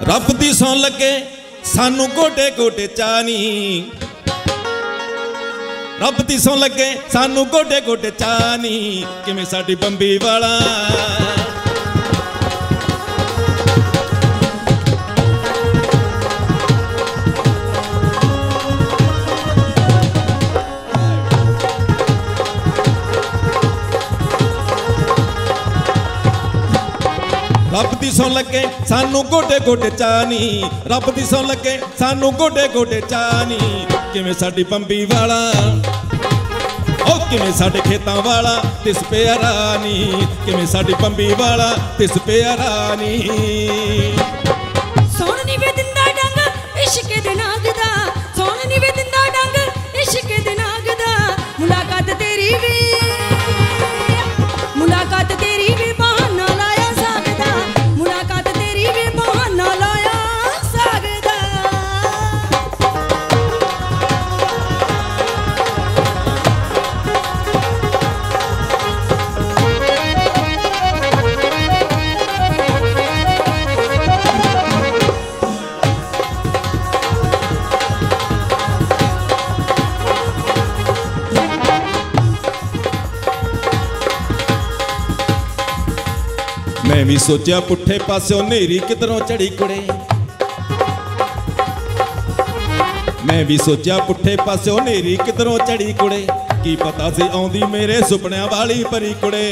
रब दी सौं लगे सानू गोडे गोडे चानी, रब दी सौं लगे सानू गोडे गोडे चानी, किवें साडी बंबी वाला रब दी सौं लगे सानू गोडे गोडे चानी, रब दी सौं लगे सानू गोडे गोडे चानी, किवें साडी बंबी वाला ओ किवें साडे खेतां वाला तिस प्यारा नी, किवें साडी बंबी वाला तिस प्यारा नी। सोन नी वे दिंदा डंग इश्क दे नाग दा, सोन नी वे दिंदा डंग इश्क दे नाग दा, मुलाकात तेरी वे मुलाकात तेरी वे बहाना लाया सागदा, मुलाकात तेरी वे बहाना लाया सागदा। मैं भी सोचा पुठे पासों नेरी किधरों चढ़ी कुड़े, मैं भी सोचा पुठे पासों नेरी किधरों चढ़ी कुड़े, की पता सी आउंदी मेरे सुपनियां वाली परी कुड़े।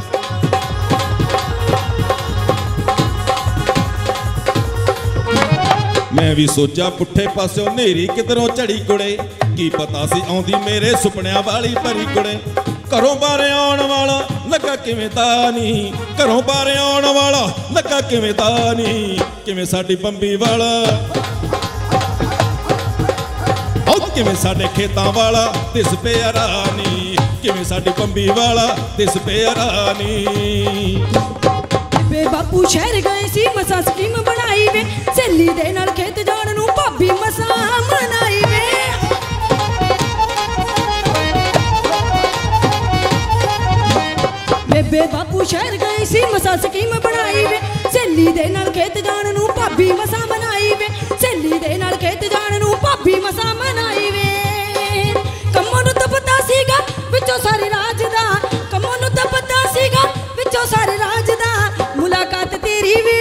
मैं भी सोचा पुठे पासों नेरी किधरों चढ़ी कुड़े, की पता सी आउंदी मेरे सुपनियां वाली परी कुड़े। घरों बारे आउण वाला लगा किवें तानी, घरों बारे आउण वाला लगा किवें तानी, किवें साडी बंबी वाला ओ किवें साडे खेतां वाला तिस प्यारा नी, किवें साडी बंबी वाला तिस प्यारा नी। बे बापू शहर गए सी मसा स्कीम बनाई वे, सहेली दे नाल खेत जाण नूं भाभी मसा मनाई वे। बे बापू शहर गए सी मसा स्कीम बनाई वे, सहेली दे नाल खेत जाण नूं भाभी मसा मनाई वे, सहेली दे नाल खेत जाण नूं भाभी मसा मनाई वे। कम्मों नूं तां पता सीगा विचों सारे राज दा, कम्मों नूं तां पता सीगा विचों सारे राज दा, मुलाकात तेरी वे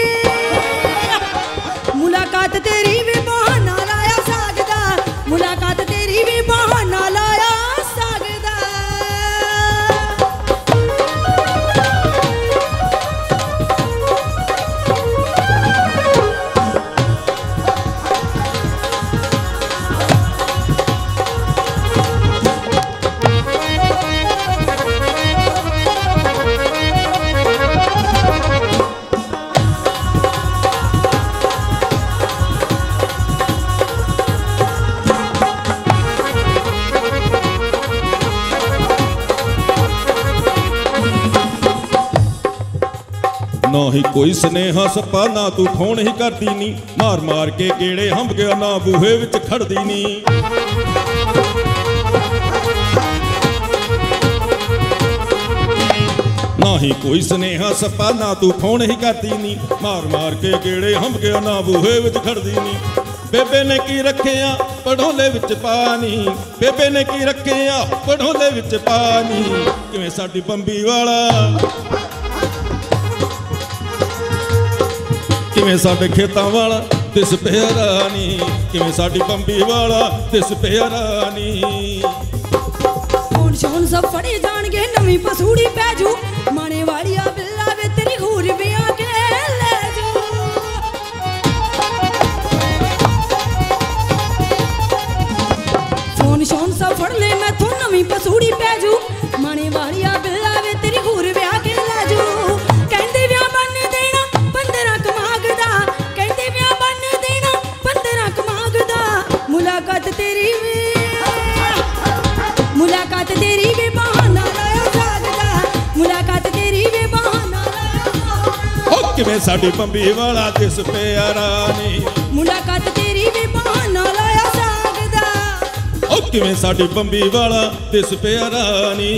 मुलाकात तेरी वे बहाना लाया सागदा, मुलाकात तेरी वे बहाना लाया सागदा। ना ही कोई स्नेहा सपा ना तू फोन ही करदी नी, मार मार के गेड़े हंब गया ना बूहे विच खड़दी नी। ना ही कोई स्नेहा सपा ना तू फोन ही करदी नी, मार मार के गेड़े हंब गया ना बूहे विच खड़दी नी। बेबे ने की रखिया पढ़ोले विच पानी, बेबे ने की रखिया पढ़ोले विच पानी, किवें साडी बंबी वाला किवें साडे खेतां वाला तिस प्यारा नी, किवें साडी बंबी वाला तिस प्यारा नी। फोन शोन सब फड़े जाणगे नवीं पसूड़ी पैजू, माने वालिया बिल्ला वे तेरी घूर भी आके ले जू। फोन शोन सब फड़ ले मैं थो नवीं पसूड़ी पैजू, माने वालिया बिल्ला वे तेरी घूर भी आके ले जू। कहंदे व्याह बन देना 15 कमागदा, कहंदे व्याह बन देना 15 कमागदा, मुलाकात तेरी वे मुलाकात तेरी वे बहाना लाया सागदा, मुलाकात तेरी वे बहाना लाया सागदा। ओ किवें साडी बंबी वाला तिस प्यारा नी, मुलाकात तेरी वे बहाना लाया सागदा। ओ किवें साडी बंबी वाला तिस प्यारा नी।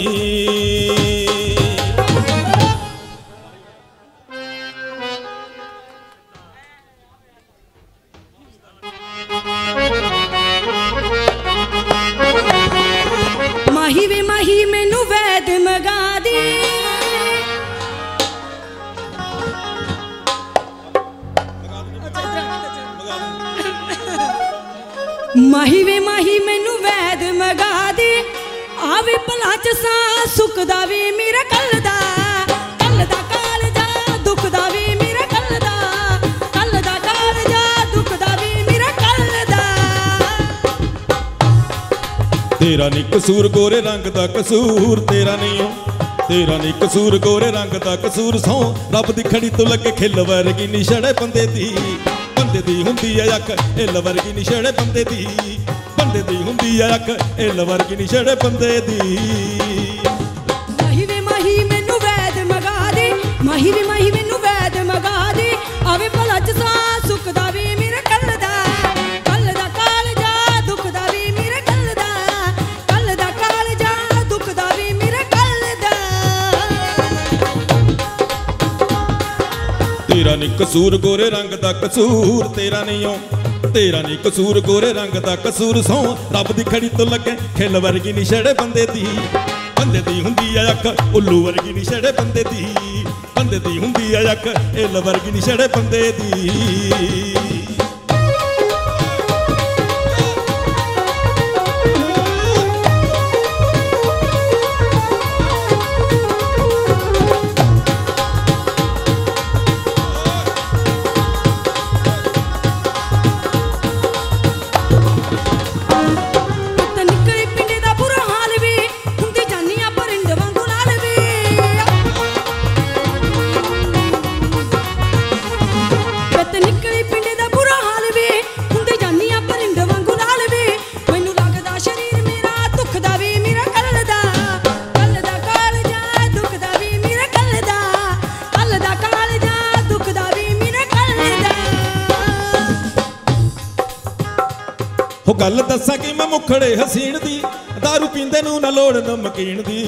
ਮਾਹੀ ਵੇ ਮਾਹੀ ਮੈਨੂੰ ਵੈਦ ਮਗਾ ਦੇ ਆਵੇ ਭਲਾ ਚ ਸਾਹ ਸੁੱਕਦਾ ਵੇ ਮੇਰਾ ਕੱਲ ਦਾ ਕਾਲਜਾ ਦੁਖਦਾ ਵੇ ਮੇਰਾ ਕੱਲ ਦਾ ਕਾਲਜਾ ਦੁਖਦਾ ਵੇ ਮੇਰਾ ਕੱਲ ਦਾ। ਤੇਰਾ ਨੀ ਕਸੂਰ ਗੋਰੇ ਰੰਗ ਦਾ ਕਸੂਰ ਤੇਰਾ ਨੀ ਕਸੂਰ ਗੋਰੇ ਰੰਗ ਦਾ ਕਸੂਰ ਸੌ ਰੱਬ ਦੀ ਖੜੀ ਤੋਂ ਲੱਗੇ ਖਿੱਲ ਵਰਗੀ ਨਿਸ਼ੜੇ ਬੰਦੇ ਦੀ ਹੁੰਦੀ ਆ ਅੱਖ ਇੱਲ ਵਰਗੀ ਨਿਸ਼ੜੇ ਬੰਦੇ ਦੀ ਹੁੰਦੀ ਆ ਅੱਖ ਇੱਲ ਵਰਗੀ ਨਿਸ਼ੜੇ ਬੰਦੇ ਦੀ। ਮਾਹੀ ਵੇ ਮਾਹੀ ਮੈਨੂੰ ਵੈਦ ਮਗਾ ਦੇ ਮਾਹੀ ਵੇ ਮਾਹੀ ਮੈਨੂੰ ਵੈਦ ਮਗਾ ਦੇ ਆਵੇ ਭਲਾ ਚ ਸਾਹ ਸੁੱਕਦਾ ਵੇ ਮੇਰਾ ਕੱਲ ਦਾ ਕਾਲਜਾ ਦੁਖਦਾ ਵੇ ਮੇਰਾ ਕੱਲ ਦਾ ਕਾਲਜਾ ਦੁਖਦਾ ਵੇ ਮੇਰਾ ਕੱਲ ਦਾ। ਤੇਰਾ ਨੀ ਕਸੂਰ ਗੋਰੇ ਰੰਗ ਦਾ ਕਸੂਰ ਤੇਰਾ ਨੀ ਕਸੂਰ ਗੋਰੇ ਰੰਗ ਦਾ ਕਸੂਰ ਸੌ ਰੱਬ ਦੀ ਖੜੀ ਤੋਂ ਲੱਗੇ ਖਿੱਲ ਵਰਗੀ ਨਿਸ਼ੜੇ ਬੰਦੇ ਦੀ ਹੁੰਦੀ ਆ ਅੱਖ ਉੱਲੂ ਵਰਗੀ ਨਿਸ਼ੜੇ ਬੰਦੇ ਦੀ ਹੁੰਦੀ ਆ ਅੱਖ ਇੱਲ ਵਰਗੀ ਨਿਸ਼ੜੇ ਬੰਦੇ ਦੀ। ਹੋ ਗੱਲ ਦੱਸਾਂ ਕਿ ਮੈਂ ਮੁਖੜੇ ਹਸੀਨ ਦੀ ਦਾਰੂ ਪੀਂਦੇ ਨੂੰ ਨਾ ਲੋੜ ਨਮਕੀਨ ਦੀ।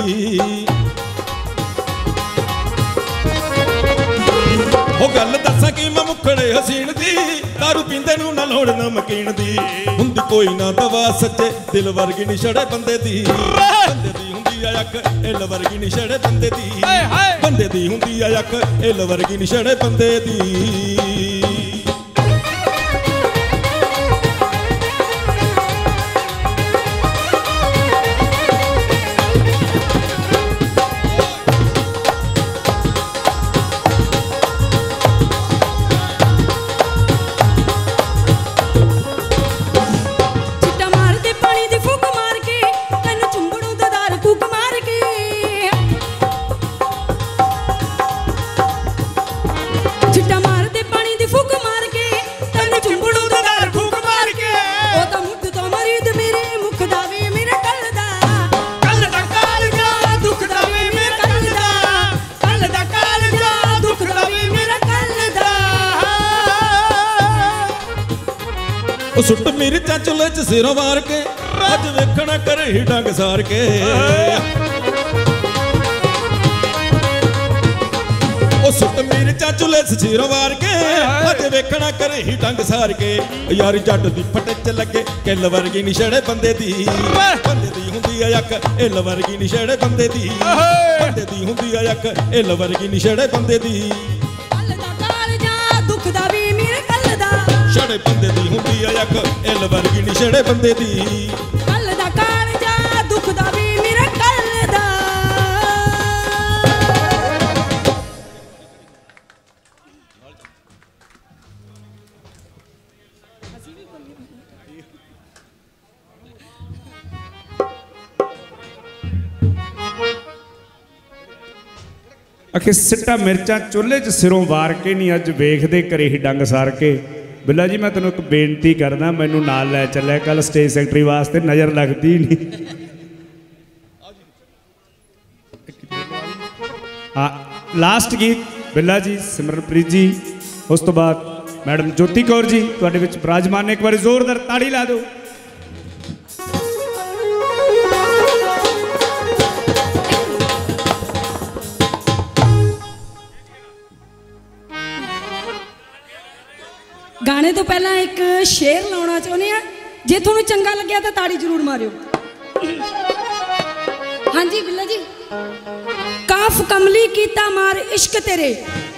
ਹੋ ਗੱਲ ਦੱਸਾਂ ਕਿ ਮੈਂ ਮੁਖੜੇ ਹਸੀਨ ਦੀ ਦਾਰੂ ਪੀਂਦੇ ਨੂੰ ਨਾ ਲੋੜ ਨਮਕੀਨ ਦੀ। ਹੁੰਦੀ ਕੋਈ ਨਾ ਦਵਾ ਸੱਚੇ ਦਿਲ ਵਰਗੀ ਨਿਸ਼ੜੇ ਬੰਦੇ ਦੀ ਹੁੰਦੀ ਆ ਅੱਖ ਇੱਲ ਵਰਗੀ ਨਿਸ਼ੜੇ ਬੰਦੇ ਦੀ ਹੁੰਦੀ ਆ ਅੱਖ ਇੱਲ ਵਰਗੀ ਨਿਸ਼ੜੇ ਬੰਦੇ ਦੀ। ਉਹ ਸੁੱਟ ਮਿਰਚਾਂ ਚੁੱਲ੍ਹੇ 'ਚ ਸਿਰੋਂ ਵਾਰ ਕੇ ਅੱਜ ਵੇਖਣਾ ਘਰੇ ਹੀ ਡੰਗ ਸਾਰ ਕੇ। ਉਹ ਸੁੱਟ ਮਿਰਚਾਂ ਚੁੱਲ੍ਹੇ 'ਚ ਸਿਰੋਂ ਵਾਰ ਕੇ ਅੱਜ ਵੇਖਣਾ ਘਰੇ ਹੀ ਡੰਗ ਸਾਰ ਕੇ। ਯਾਰੀ ਜੱਟ ਦੀ ਫਟੇ 'ਚ ਲੱਗੇ ਕਿੱਲ ਵਰਗੀ ਨਿਸ਼ੜੇ ਬੰਦੇ ਦੀ ਹੁੰਦੀ ਆ ਅੱਖ ਇੱਲ ਵਰਗੀ ਨਿਸ਼ੜੇ ਬੰਦੇ ਦੀ ਹੁੰਦੀ ਆ ਅੱਖ ਇੱਲ ਵਰਗੀ ਨਿਸ਼ੜੇ ਬੰਦੇ ਦੀ। ਛੜੇ ਬੰਦੇ ਦੀ ਹੁੰਦੀ ਆ ਅੱਖ ਇੱਲ ਵਰਗੀ ਨਿਸ਼ੜੇ ਬੰਦੇ ਦੀ। ਕੱਲ ਦਾ ਕਾਲਜਾ ਦੁਖਦਾ ਵੀ ਮੇਰਾ ਕੱਲ ਦਾ। ਅਖੇ ਸਿੱਟਾ ਮਿਰਚਾਂ ਚੁੱਲ੍ਹੇ 'ਚ ਸਿਰੋਂ ਵਾਰ ਕੇ ਨਹੀਂ ਅੱਜ ਵੇਖਦੇ ਘਰੇ ਹੀ ਡੰਗ ਸਾਰ ਕੇ। ਬਿੱਲਾ ਜੀ ਮੈਂ ਤੈਨੂੰ ਇੱਕ ਬੇਨਤੀ ਕਰਦਾ ਮੈਨੂੰ ਨਾਲ ਲੈ ਚੱਲਿਆ ਕੱਲ ਸਟੇਜ ਸੈਕਟਰੀ ਵਾਸਤੇ ਨਜ਼ਰ ਲੱਗਦੀ ਨਹੀਂ। ਹਾਂ ਲਾਸਟ ਗੀਤ ਬਿੱਲਾ ਜੀ ਸਿਮਰਨਪ੍ਰੀਤ ਜੀ ਉਸ ਤੋਂ ਬਾਅਦ ਮੈਡਮ ਜੋਤੀ ਕੌਰ ਜੀ ਤੁਹਾਡੇ ਵਿੱਚ ਬਿਰਾਜਮਾਨ ਨੇ। ਇੱਕ ਵਾਰੀ ਜ਼ੋਰਦਾਰ ਤਾੜੀ ਲਾ ਦਿਓ। गाने तो पहला एक शेर लाना चाहते हैं, जे थोड़ा चंगा लग्या तो ताड़ी जरूर मारियो। हाँ जी बिल्ला जी। काफ कमली कीता मार इश्क तेरे,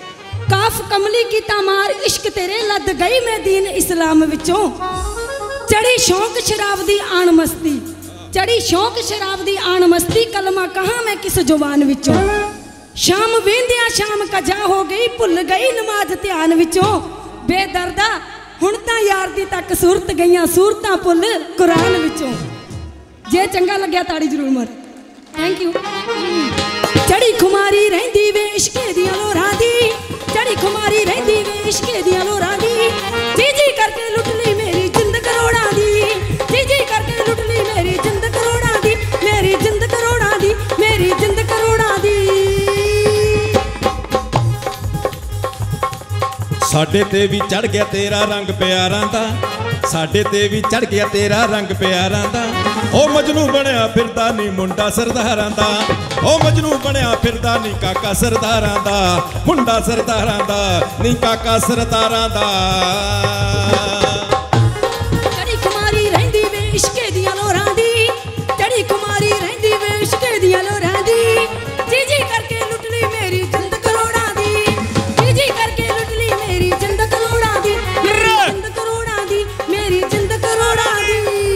काफ कमली कीता मार इश्क तेरे, लद गई मैं दीन इस्लाम विचों, चढ़ी शौक शराब दी आन मस्ती, चढ़ी शौक शराब दी आन मस्ती, कलमा कहाँ मैं किस जुबान विचों। शाम वेंदिया शाम कजा हो गई, भुल गई नमाज ध्यान विचों। बेदर्दा हुण तां यार दी तक सूरत गईयां, सूरतां भुल कुरान विचों। जे चंगा लग्या ताड़ी जरूर मार। Thank you. चढ़ी खुमारी रहिंदी वे इश्के दियां लोरां दी, चढ़ी खुमारी रहिंदी वे इश्के दियां लोरां दी। जी जी करके लुट ली मेरी जिंद करोड़ां दी, जी जी करके लुट ली मेरी जिंद करोड़ां दी, मेरी जिंद करोड़ां दी, मेरी जिंद करोड़ां दी। साडे ते भी चढ़ गया तेरा रंग प्यारां दा, साडे ते भी चढ़ गया तेरा रंग प्यारां दा। ओ मजनू बनया फिरदा नी मुंडा सरदारां दा, ओ मजनू बनया फिरदा नी काका सरदारां दा, मुंडा सरदारां दा नी काका सरदारां दा। चढ़ी कुमारी रहिंदी वे इश्के दियां लोरां दी, चढ़ी कुमारी रहिंदी वे इश्के दियां लोरां दी। जी जी करके लुट ली मेरी जिंद करोड़ां दी, जी जी करके लुट ली मेरी जिंद करोड़ां दी, मेरी जिंद करोड़ां दी, मेरी जिंद करोड़ां दी।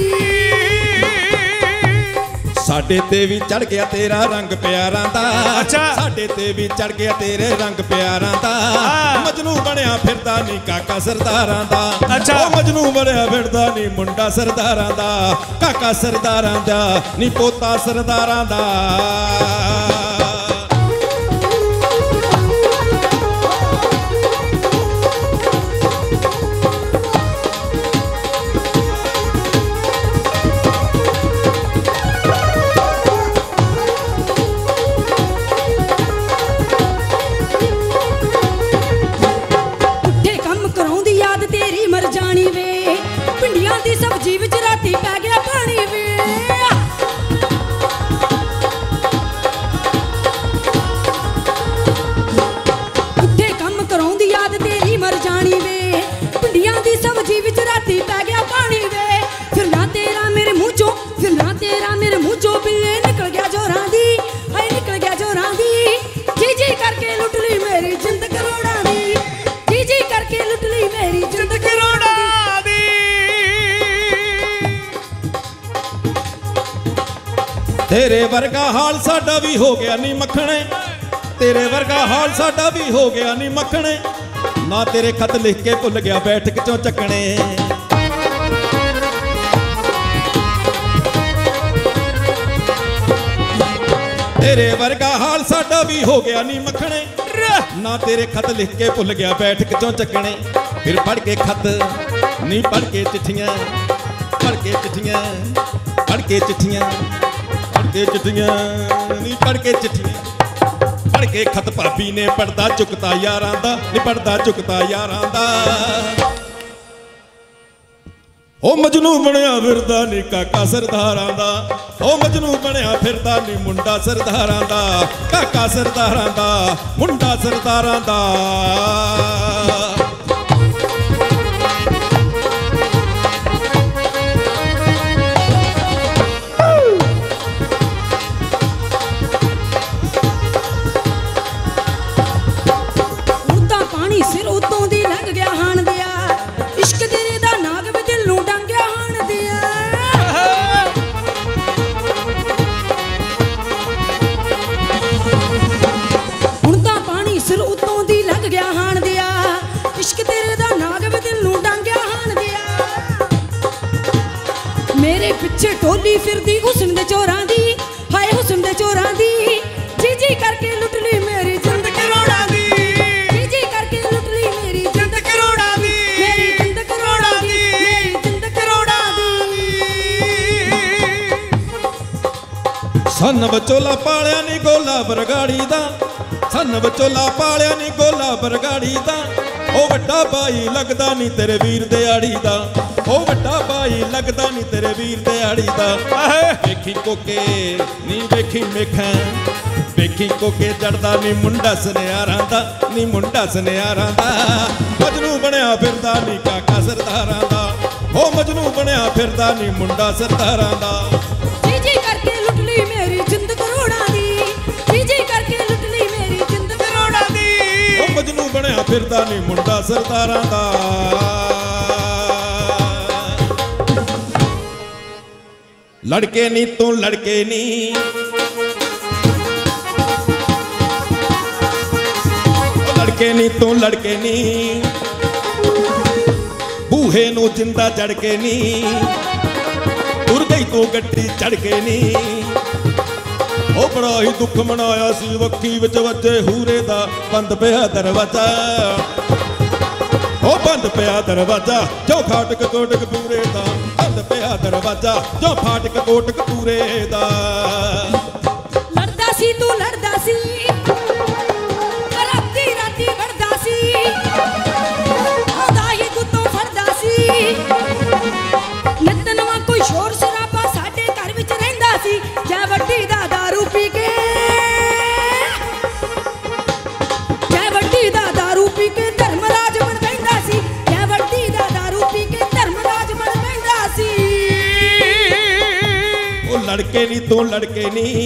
साडे ते भी चढ़ गया तेरा रंग प्यारां दा, साडे ते भी चढ़ गया तेरे रंग प्यारां दा। मजनू बनया फिरदा नी काका सरदारां दा, ओ मजनू बनया फिरदा नी मुंडा सरदारां दा, काका सरदारां दा नी पोता सरदारां दा। सब्जी विच राती पै गया पानी वे, उठे कम कराउंदी याद तेरी मर जानी वे। भिंडियां दी सब्जी विच राती पै गया पानी वे। फिरना तेरा मेरे मुंह चों, फिरना तेरा मेरे मुंह चों, बिल्ले निकल गया जोरां दी, हाय निकल गया जोरां दी। जी जी करके लुट ली मेरी जिंद करोड़ां दी, जी जी करके लुट ली मेरी जिंद करोड़ां दी। तेरे वर्गा हाल साडा भी हो गया नी मखने, तेरे वर्गा हाल साडा भी हो गया नी मखने। ना तेरे खत लिख के भुल गया बैठक चों चकने। तेरे वर्गा हाल साडा भी हो गया नी मखने, ना तेरे खत लिख के भुल गया बैठक चों चकने। फिर पढ़ के खत नी पढ़ के चिट्ठियां, पढ़ के चिट्ठियां, पढ़ के चिट्ठियां, के चिट्ठियां नी पढ़ के चिट्ठियां, पढ़ के खत भाभी ने पढ़दा चुकता यारां दा, नी पढ़दा चुकता यारां दा। ओ मजनू बनया फिरदा नी काका सरदारां दा, ओ मजनू बनया फिरदा नी मुंडा सरदारां दा, काका सरदारां दा मुंडा सरदारां दा। सिर उतों दी लंघ गया हाण दिया, इश्क तेरे दा नाग वे दिल नूं डंगया हाण दिया। हुण तां पानी सिर उतों दी लंघ गया हाण दिया, इश्क तेरे दा नाग वे दिल नूं डंगया हाण दिया। मेरे पिछे टोली फिरदी हुस्न दे चोरां दी, हाय हुस्न दे चोरां दी। जी जी करके लुट ली मेरी जिंद करोड़ां दी, सन बचोला पालिया नी गोला बरगाड़ी दा, सन बचोला पालिया नी गोला बरगाड़ी दा। ओ वड्डा भाई लगदा नी तेरे वीर दिहाड़ी दा, ओ वड्डा भाई लगदा नी तेरे वीर दिहाड़ी दा। वेखी कोके नी वेखी मेखां, वेखी कोके चढ़दा नी मुंडा सुनियारां दा, नी मुंडा सुनियारां दा। मजनू बनया फिरदा नी काका सरदारां दा, ओ मजनू बनया फिरदा नी मुंडा सरदारां दा। जी जी करके लुट ली मेरी जिंद करोड़ां दी, जी जी करके लुट ली मेरी जिंद करोड़ां दी। ओ मजनू बनया फिरदा नी मुंडा सरदारां दा। ਲੜਕੇ ਨੀ ਤੂੰ ਲੜਕੇ ਨੀ ਲੜਕੇ ਨੀ ਤੂੰ ਲੜਕੇ ਨੀ ਬੂਹੇ ਨੂੰ ਜਿੰਦਾ ਜੜ ਕੇ ਨੀ ਤੁਰ ਗਈ ਤੂੰ ਗੱਡੀ ਚੜ ਕੇ ਨੀ ਉਹ ਬੜਾ ਹੀ ਦੁੱਖ ਮਨਾਇਆ ਸੀ ਵੱਖੀ ਵਿੱਚ ਵੱਜੇ ਹੂਰੇ ਦਾ ਬੰਦ ਪਿਆ ਦਰਵਾਜ਼ਾ ਉਹ ਬੰਦ ਪਿਆ ਦਰਵਾਜ਼ਾ ਜੋ ਫਾਟਕ ਕੋਟਕ ਪੂਰੇ ਦਾ ਬੰਦ ਪਿਆ ਦਰਵਾਜ਼ਾ ਜੋ ਫਾਟਕ ਕੋਟਕ ਪੂਰੇ ਦਾ ਲੜਦਾ ਸੀ ਤੂੰ ਲੜਦਾ ਸੀ ਰਾਤੀ ਰਾਤੀ ਵੜਦਾ ਸੀ ਆਉਂਦਾ ਹੀ ਗੁੱਤੋਂ ਫੜਦਾ ਸੀ ਨਿੱਤ ਨਵਾਂ ਕੋਈ ਸ਼ੋਰ ਸ਼ਰਾਬਾ ਸਾਡੇ ਘਰ ਵਿੱਚ ਰਹਿੰਦਾ ਸੀ ਜੈ ਵੱਡੀ ਦਾ ਦਾਰੂ ਪੀ ਕੇ ਜੈ ਵੱਡੀ ਦਾ ਦਾਰੂ ਪੀ ਕੇ ਧਰਮਰਾਜ ਬਣ ਬੈਂਦਾ ਸੀ ਜੈ ਵੱਡੀ ਦਾ ਦਾਰੂ ਪੀ ਕੇ ਧਰਮਰਾਜ ਬਣ ਬੈਂਦਾ ਸੀ ਉਹ ਲੜਕੇ ਨੀ ਤੂੰ ਲੜਕੇ ਨੀ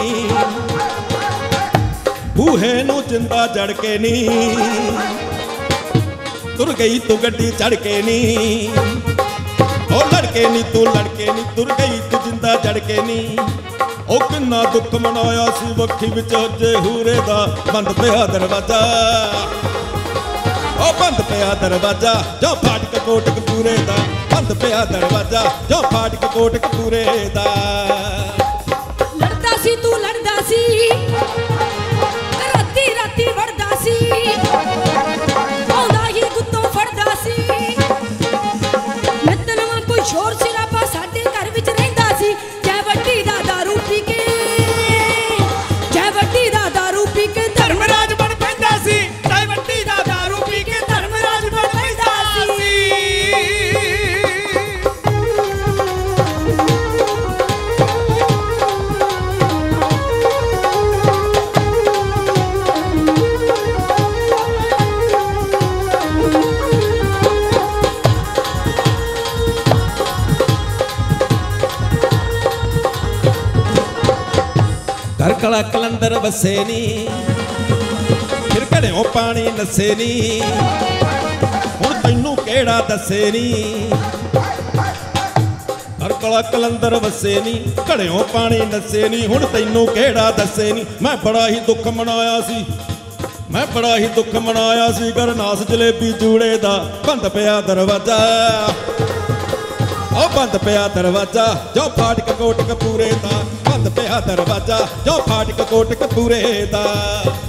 ਬੂਹੇ ਨੂੰ ਜਿੰਦਾ ਜੜ ਕੇ ਨੀ ਤੁਰ ਗਈ ਤੂੰ ਗੱਡੀ ਚੜ ਕੇ ਨੀ ਉਹ ਲੜਕੇ ਨੀ ਤੂੰ ਲੜਕੇ ਨੀ ਤੁਰ ਗਈ ਤੂੰ ਜਿੰਦਾ ਜੜ ਕੇ ਨੀ ਉਹ ਕਿੰਨਾ ਦੁੱਖ ਮਨਾਇਆ ਸੀ ਵੱਖੀ ਵਿੱਚ ਜੇ ਹੂਰੇ ਦਾ ਬੰਦ ਪਿਆ ਦਰਵਾਜ਼ਾ ਉਹ ਬੰਦ ਪਿਆ ਦਰਵਾਜ਼ਾ ਜੋ ਫਾਟਕ ਕੋਟਕ ਪੂਰੇ ਦਾ ਬੰਦ ਪਿਆ ਦਰਵਾਜ਼ਾ ਜੋ ਫਾਟਕ ਕੋਟਕ ਪੂਰੇ ਦਾ ਲੜਦਾ ਸੀ ਤੂੰ ਲੜਦਾ ਸੀ ਰਾਤੀ ਰਾਤੀ ਵੜਦਾ ਸੀ ਆਉਂਦਾ ਹੀ ਗੁੱਤੋਂ ਫੜਦਾ ਸੀ ਨਿੱਤ ਨਵਾਂ ਕੋਈ ਸ਼ੋਰ ਸ਼ਰਾਬਾ ਸਾਡੇ ਘਰ ਵਿੱਚ ਰਹਿੰਦਾ ਸੀ ਜੈ ਵੱਡੀ ਦਾ ਦਾਰੂ ਪੀ ਕੇ ਜੈ ਵੱਡੀ ਦਾ ਦਾਰੂ ਪੀ ਕੇ ਧਰਮਰਾਜ ਬਣ ਪੈਂਦਾ ਸੀ ਜੈ ਵੱਡੀ ਦਾ ਦਾਰੂ ਪੀ ਕੇ ਧਰਮਰਾਜ ਬਣ ਪੈਂਦਾ ਸੀ ਘਰ ਕਲਾ ਕਲੰਦਰ ਵਸੇ ਨੀ ਫਿਰ ਘੜਿਓ ਪਾਣੀ ਨਸੇ ਨੀ ਹੁਣ ਤੈਨੂੰ ਕਿਹੜਾ ਦੱਸੇ ਨੀ ਘਰ ਕਲਾ ਕਲੰਦਰ ਵਸੇ ਨੀ ਘੜਿਓ ਪਾਣੀ ਨਸੇ ਨੀ ਹੁਣ ਤੈਨੂੰ ਕਿਹੜਾ ਦੱਸੇ ਨੀ ਮੈਂ ਬੜਾ ਹੀ ਦੁੱਖ ਮਨਾਇਆ ਸੀ ਮੈਂ ਬੜਾ ਹੀ ਦੁੱਖ ਮਨਾਇਆ ਸੀ ਗਰਨਾਸ ਜਲੇਬੀ ਜੂੜੇ ਦਾ ਬੰਦ ਪਿਆ ਦਰਵਾਜ਼ਾ ਉਹ ਬੰਦ ਪਿਆ ਦਰਵਾਜ਼ਾ ਜੋ ਫਾਟਕ ਕੋਟਕ ਪੂਰੇ ਦਾ ਬੰਦ ਪਿਆ ਦਰਵਾਜ਼ਾ ਜੋ ਫਾਟਕ ਕੋਟਕ ਪੂਰੇ ਦਾ